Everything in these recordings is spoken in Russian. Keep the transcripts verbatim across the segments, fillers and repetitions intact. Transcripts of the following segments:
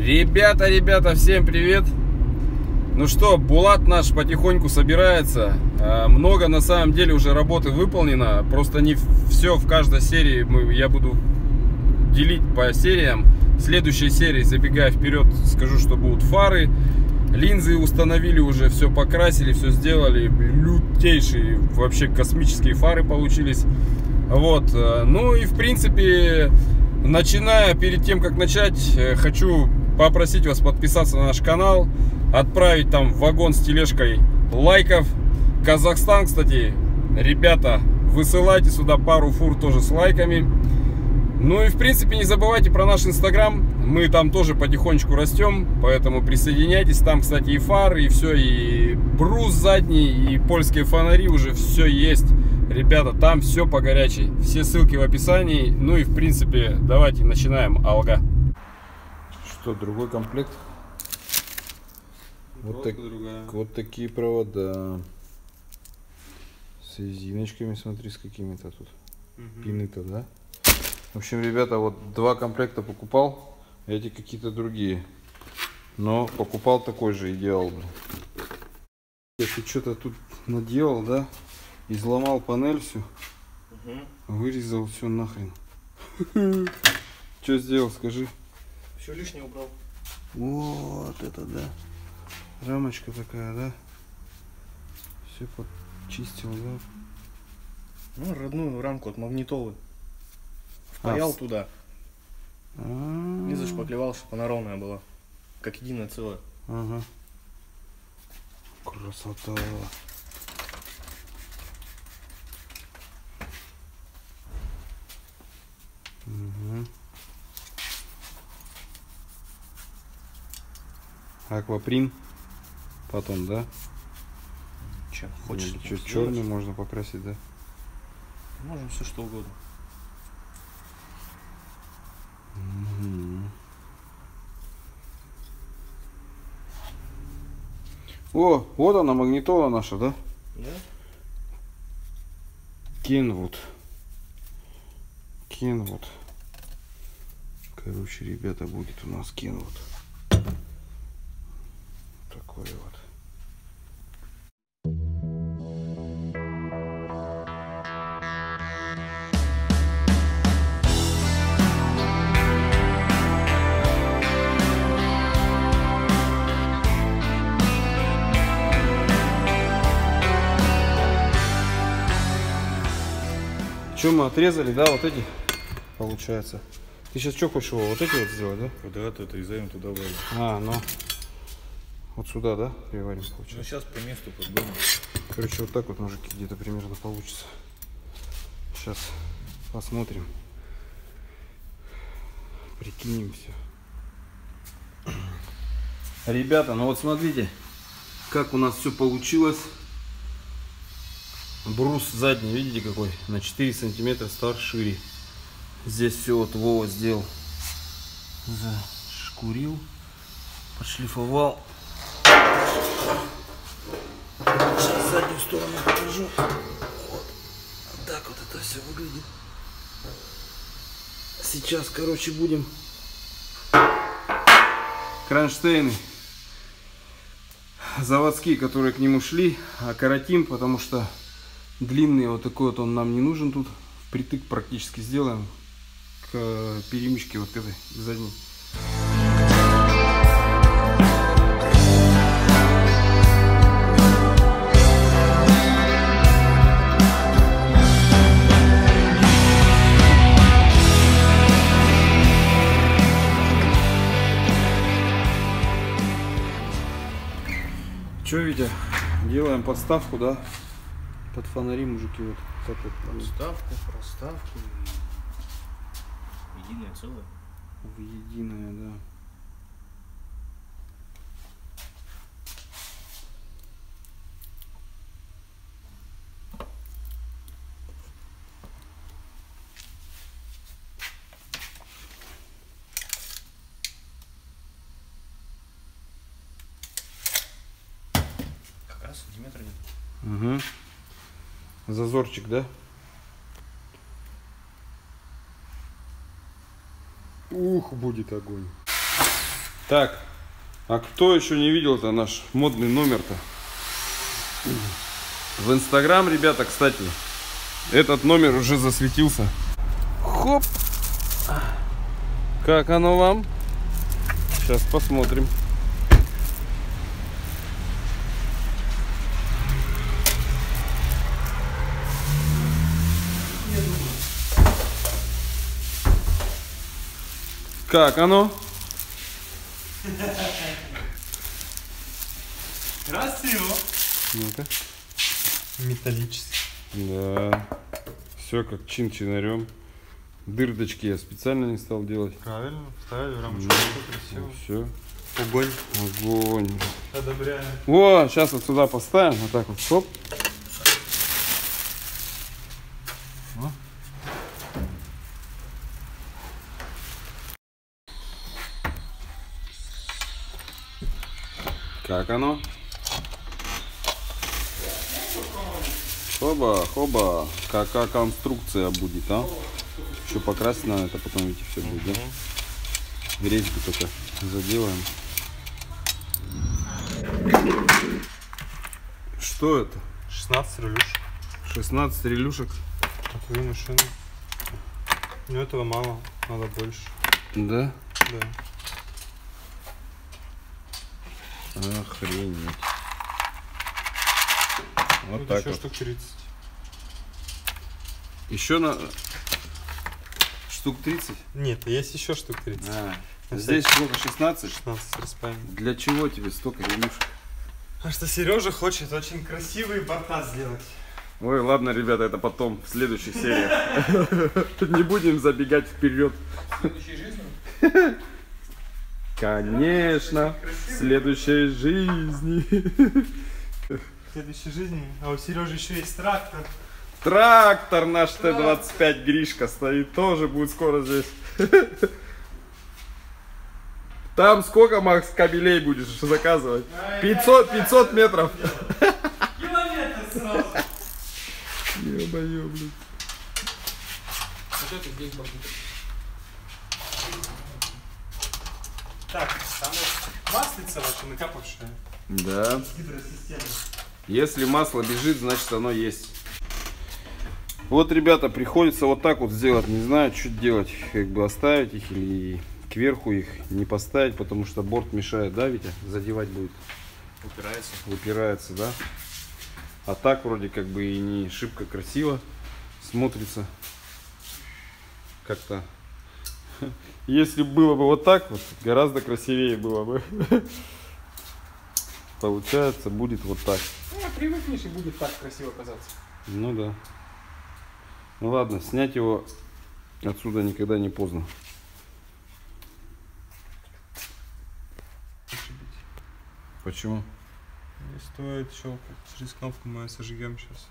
Ребята, ребята, всем привет! Ну что, Булат наш потихоньку собирается. Много на самом деле уже работы выполнено. Просто не все в каждой серии мы, я буду делить по сериям. В следующей серии, забегая вперед, скажу, что будут фары. Линзы установили уже, все покрасили, все сделали. Лютейшие, вообще космические фары получились. Вот. Ну и в принципе, начиная, перед тем как начать, хочу попросить вас подписаться на наш канал, отправить там в вагон с тележкой лайков. Казахстан, кстати, ребята, высылайте сюда пару фур тоже с лайками. Ну и в принципе не забывайте про наш инстаграм, мы там тоже потихонечку растем, поэтому присоединяйтесь. Там, кстати, и фары, и все, и брус задний, и польские фонари, уже все есть. Ребята, там все по горячей, все ссылки в описании. Ну и в принципе давайте начинаем, алга. Что, другой комплект? Вот, так, вот такие провода с резиночками, смотри, с какими-то тут угу. Пины-то, да? В общем, ребята, вот два комплекта покупал, эти какие-то другие, но покупал такой же и делал, блин. Если что-то тут наделал, да, изломал панель всю, угу. Вырезал все нахрен. Что сделал, скажи? Все лишнее убрал. Вот это да. Рамочка такая, да? Все подчистил, да? Ну, родную рамку от магнитолы. Впаял а, туда. А -а -а. И зашпаклевал, чтобы она ровная была. Как единое целое. Ага. Красота. Угу. Акваприн потом, да? Че, хочешь? Или что, черный можно покрасить, да? Можем все что угодно. Угу. О, вот она, магнитола наша, да? Да. Kenwood. Kenwood. Короче, ребята, будет у нас Kenwood. Такой вот. Что мы отрезали, да, вот эти, получается. Ты сейчас что хочешь его, вот эти вот сделать, да? Квадрат отрезаем, туда варим. А, ну. Вот сюда, да, приварим, получается? Ну, сейчас по месту подумаем. Короче, вот так вот, мужики, где-то примерно получится. Сейчас посмотрим. Прикинем все. Ребята, ну вот смотрите, как у нас все получилось. Брус задний, видите какой? На четыре сантиметра стар шире. Здесь все вот Вова сделал. Зашкурил, подшлифовал. Сейчас заднюю сторону покажу. Вот. Так вот это все выглядит. Сейчас, короче, будем кронштейны заводские, которые к нему шли, окоротим, потому что длинный вот такой вот он нам не нужен тут. Впритык практически сделаем к перемычке вот этой задней. Че, Витя, делаем подставку, да? Под фонари, мужики, вот так вот. Подставку, проставку. Единое целое. В единое, да. Как раз сантиметр нет. Угу. Зазорчик, да? Ух, будет огонь. Так, а кто еще не видел-то наш модный номер-то? В Инстаграм, ребята, кстати, этот номер уже засветился. Хоп! Как оно вам? Сейчас посмотрим. Как оно? Красиво. Ну-ка. Металлический. Да. Все как чин-чинарем. Дырдочки я специально не стал делать. Правильно, вставили в рамочку. Ну, все. Огонь. Огонь. Одобряем. О, сейчас вот сюда поставим. Вот так вот. Стоп. Как оно? Хоба, хоба. Какая конструкция будет, а? Еще покрасить надо, это потом видите все будет, да? Резьбу только заделаем. Что это? шестнадцать релюшек. шестнадцать релюшек. Такую машину. Ну этого мало, надо больше. Да? Да. Охренеть. Вот тут так еще вот. штук тридцать. Еще на штук тридцать? Нет, есть еще штук тридцать. А, На здесь всякий- сколько? шестнадцать? шестнадцать распаем. Для чего тебе столько релюшек? А что Сережа хочет очень красивые борта сделать. Ой, ладно, ребята, это потом, в следующих сериях. Не будем забегать вперед. В следующей жизни? Конечно, в следующей жизни. В следующей жизни. А у Сережи еще есть трактор. Трактор наш Т двадцать пять Гришка стоит, тоже будет скоро здесь. Там сколько, Макс, кабелей будешь заказывать? пятьсот, пятьсот метров. Километр сразу. Ё-моё, блин. Вот это здесь будет. Так, там вот маслица ваша накапавшая. Да. Гидросистема. Если масло бежит, значит оно есть. Вот, ребята, приходится вот так вот сделать. Не знаю, что делать. Как бы оставить их или кверху их не поставить, потому что борт мешает, да, Витя? Задевать будет. Упирается. Выпирается, да? А так вроде как бы и не шибко красиво смотрится. Как-то. Если было бы вот так вот, гораздо красивее было бы. Получается, будет вот так. Ну, привыкнешь и будет так красиво казаться. Ну да. Ну ладно, снять его отсюда никогда не поздно. Почему? Не стоит щелкать. Через кнопку мы ее сожгем сейчас.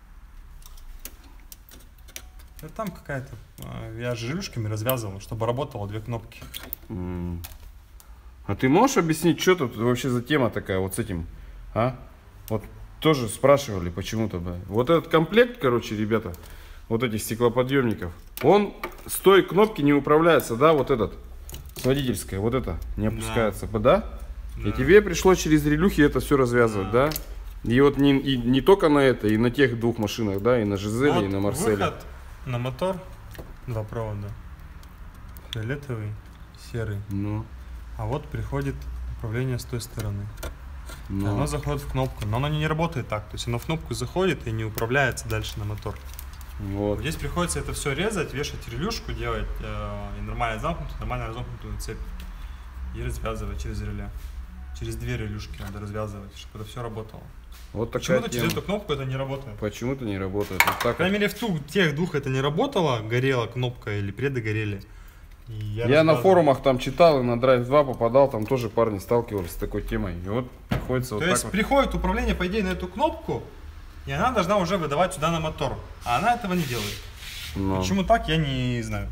Да там какая-то... Я же релюшками развязывал, чтобы работало две кнопки. М. А ты можешь объяснить, что тут вообще за тема такая вот с этим? А? Вот тоже спрашивали почему-то. Да. Вот этот комплект, короче, ребята, вот этих стеклоподъемников, он с той кнопки не управляется, да, вот этот, с водительской, вот это не опускается, да? Да? Да. И тебе пришлось через релюхи это все развязывать, да? да? И вот не, и не только на это, и на тех двух машинах, да, и на Жизеле, Вот и на Марселе. Выход на мотор, два провода, фиолетовый, серый. Ну, А вот приходит управление с той стороны. ну. Оно заходит в кнопку, но оно не работает так. То есть оно в кнопку заходит и не управляется дальше на мотор. Вот. Здесь приходится это все резать, вешать релюшку, делать э, и нормально замкнутую, нормально разомкнутую цепь. И развязывать через реле. Через две релюшки надо развязывать, чтобы это все работало. Вот такая Почему-то через тема. эту кнопку это не работает. Почему-то не работает. Вот так По крайней вот. мере, в ту, тех двух это не работало, горела кнопка или предогорели. И Я, я на развязывал. форумах там читал и на драйв два попадал, там тоже парни сталкивались с такой темой. И вот приходится То вот есть так вот. приходит управление, по идее, на эту кнопку, и она должна уже выдавать сюда на мотор. А она этого не делает. Ну, Почему так, я не знаю.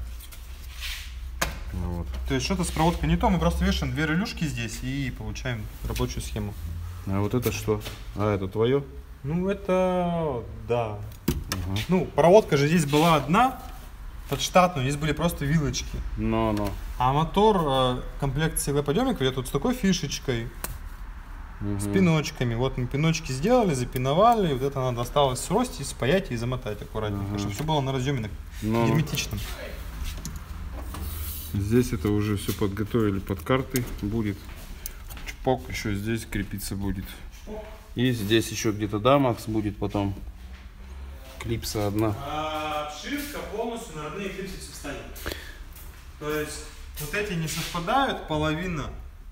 вот. То есть что-то с проводкой не то, мы просто вешаем две релюшки здесь и получаем рабочую схему. А вот это что? А, это твое? Ну это, да. Ага. Ну, проводка же здесь была одна, под штатную, здесь были просто вилочки. Ну, ну. А мотор, комплект силоподъемников идет вот с такой фишечкой, угу. с пиночками. Вот мы пиночки сделали, запиновали, вот это надо осталось сростить, спаять и замотать аккуратненько, угу. чтобы все было на разъеме Но... герметичном. Здесь это уже все подготовили под карты, будет чпок, еще здесь крепиться будет. И здесь еще где-то дамакс будет потом. Клипса одна. А, обшивка полностью на родные клипсы все встанет. То есть вот эти не совпадают, половина.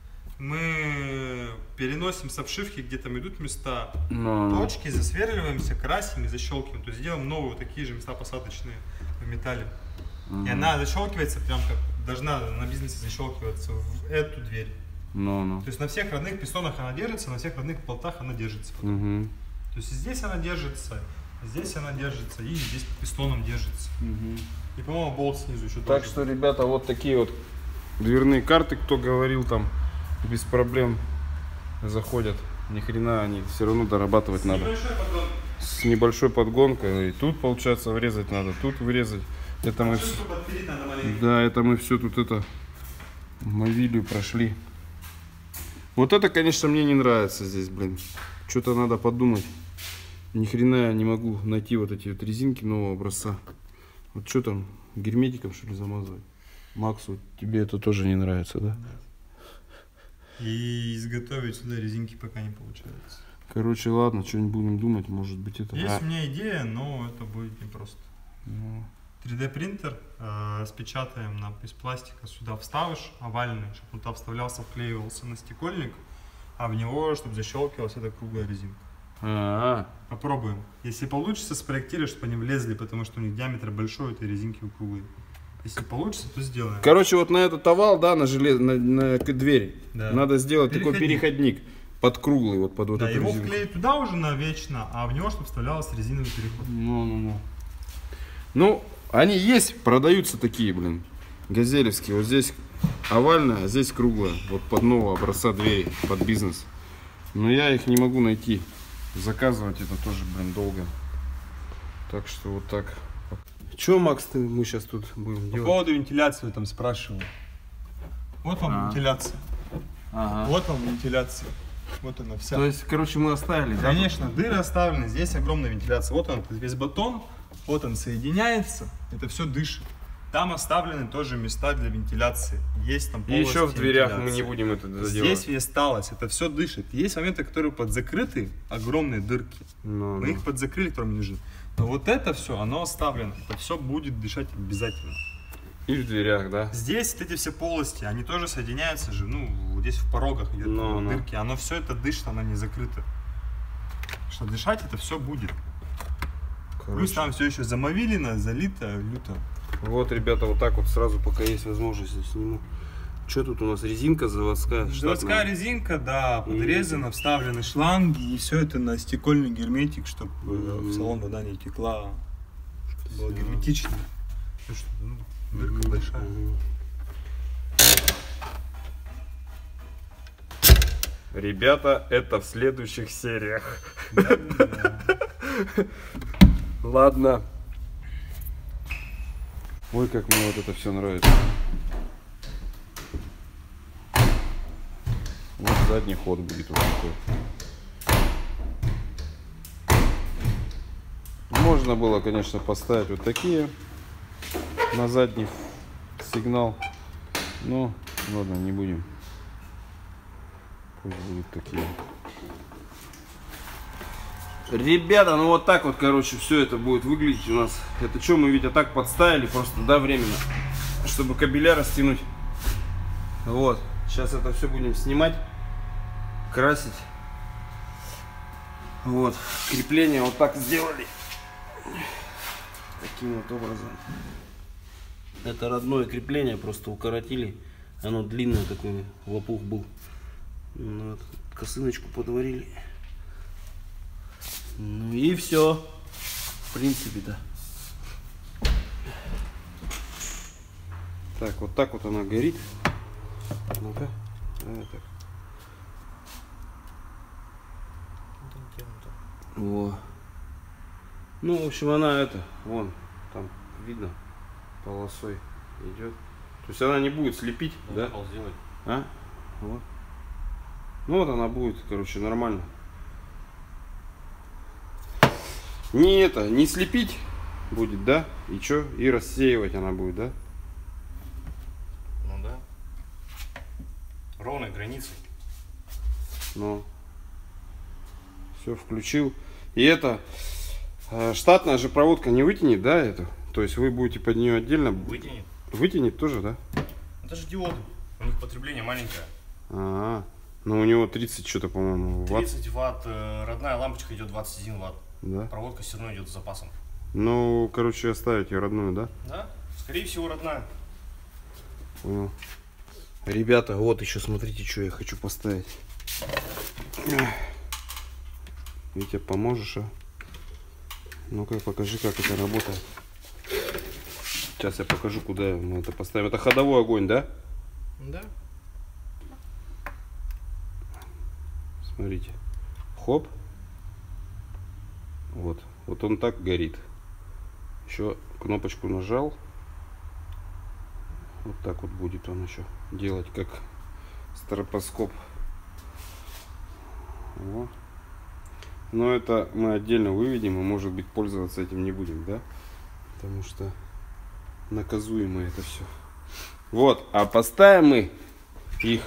Мы переносим с обшивки, где там идут места, Но... точки, засверливаемся, красим и защелкиваем. То есть делаем новые вот такие же места посадочные в металле. Mm-hmm. И она защелкивается прям как должна на бизнесе защелкиваться в эту дверь. No, no. То есть на всех родных пистонах она держится, на всех родных болтах она держится. Mm-hmm. То есть здесь она держится, здесь она держится и здесь пистоном держится. Mm-hmm. И, по-моему, болт снизу еще Так тоже. что, ребята, вот такие вот дверные карты, кто говорил, там без проблем заходят. Ни хрена они все равно дорабатывать с надо. Небольшой подгон... С небольшой подгонкой. И тут, получается, врезать надо, тут врезать. Это мы... Да, это мы все тут это мовилью прошли. Вот это, конечно, мне не нравится здесь, блин. Что-то надо подумать. Ни хрена я не могу найти вот эти вот резинки нового образца. Вот что там, герметиком что ли замазывать? Максу, тебе это тоже не нравится, да? И изготовить сюда резинки пока не получается. Короче, ладно, что-нибудь будем думать, может быть это... Есть а. у меня идея, но это будет непросто. Ну... три дэ принтер э, распечатаем на, из пластика, сюда вставишь овальный, чтобы он туда вставлялся, вклеивался на стекольник, а в него, чтобы защелкивалась эта круглая резинка. А-а-а. Попробуем. Если получится, спроектируй, чтобы они влезли, потому что у них диаметр большой, этой резинки круглые. Если получится, то сделаем. Короче, вот на этот овал, да, на желез... на, на двери, да. Надо сделать переходник. Такой переходник под круглый, вот под вот да, эту его резинку. вклеить туда уже навечно, а в него, чтобы вставлялся резиновый переход. Ну-ну-ну. Ну, они есть, продаются такие, блин, газелевские. Вот здесь овальная, а здесь круглая. Вот под нового образца двери, под бизнес. Но я их не могу найти. Заказывать это тоже, блин, долго. Так что вот так. Че, Макс, ты, мы сейчас тут будем делать? По поводу вентиляции там спрашивал. Вот вам а. вентиляция. Ага. Вот вам вентиляция. Вот она вся. То есть, короче, мы оставили, да? Конечно, дыры оставлены. Здесь огромная вентиляция. Вот он, весь батон. Вот он соединяется. Это все дышит. Там оставлены тоже места для вентиляции. Есть там полости. И еще в дверях мы не будем это заделать. Здесь и осталось. Это все дышит. Есть моменты, которые подзакрыты, огромные дырки. No, мы no. их подзакрыли, которым не лежит. Но вот это все, оно оставлено. Это все будет дышать обязательно. И в дверях, да? Здесь вот эти все полости, они тоже соединяются же. Ну, здесь в порогах идет no, no. дырки. Оно все это дышит, оно не закрыто. Что дышать это все будет. Короче. Плюс там все еще замовилено, залито, люто. Вот, ребята, вот так вот сразу, пока есть возможность, сниму. Что тут у нас? Резинка заводская? Заводская штатная. Резинка, да, подрезана, вставлены шланги, и все это на стекольный герметик, чтобы mm-hmm. в салон вода не текла, чтобы было герметично. Потому что, ну, дырка mm-hmm. большая. Ребята, это в следующих сериях. Ладно. Ой, как мне вот это все нравится. Вот задний ход будет вот такой. Можно было, конечно, поставить вот такие на задний сигнал. Но ладно, не будем. Пусть будут такие. Ребята, ну вот так вот, короче, все это будет выглядеть у нас. Это что, мы, Витя, так подставили просто, да, временно, чтобы кабеля растянуть. Вот, сейчас это все будем снимать, красить. Вот, крепление вот так сделали. Таким вот образом. Это родное крепление, просто укоротили. Оно длинное, такой лопух был. Вот, косыночку подварили. Ну и все, в принципе-то. Так, вот так вот она горит. Ну-ка, так. Во. Ну, в общем, она это, вон, там видно, полосой идет. То есть она не будет слепить, да? Пол сделать. А? Вот. Ну вот она будет, короче, нормально. Не это, не слепить будет, да? И что? И рассеивать она будет, да? Ну да. Ровной границей. Ну. Все, включил. И это, штатная же проводка не вытянет, да, эту? То есть вы будете под нее отдельно... Вытянет. Вытянет тоже, да? Это же диоды. У них потребление маленькое. А, -а. Ну у него тридцать что-то, по-моему, ватт. тридцать ватт. Родная лампочка идет двадцать один ватт. Да. Проводка все равно идет с запасом. Ну, короче, оставите родную, да? Да, скорее всего, родная. Понял. Ребята, вот еще смотрите, что я хочу поставить. Витя, поможешь, а? Ну-ка, покажи, как это работает. Сейчас я покажу, куда мы это поставим. Это ходовой огонь, да? Да. Смотрите. Хоп. Вот. Вот он так горит. Еще кнопочку нажал. Вот так вот будет он еще делать, как стробоскоп. Вот. Но это мы отдельно выведем, и может быть пользоваться этим не будем, да? Потому что наказуемо это все. Вот, а поставим мы их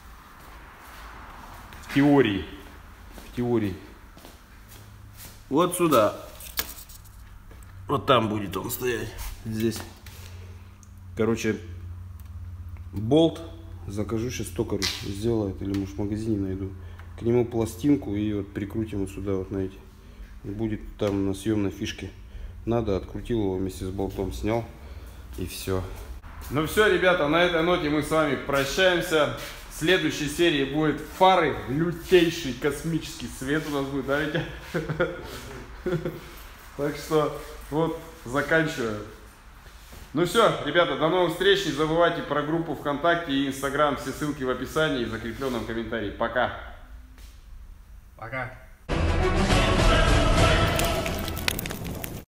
в теории. В теории. Вот сюда. Вот там будет он стоять. Здесь. Короче, болт закажу сейчас токарю. Сделает, или может в магазине найду. К нему пластинку и вот прикрутим вот сюда вот на эти. Будет там на съемной фишке. Надо, открутил его вместе с болтом, снял. И все. Ну все, ребята, на этой ноте мы с вами прощаемся. В следующей серии будет фары, лютейший космический свет у нас будет, да, Витя? Так что вот, заканчиваю. Ну все, ребята, до новых встреч. Не забывайте про группу ВКонтакте и Инстаграм. Все ссылки в описании и в закрепленном комментарии. Пока. Пока.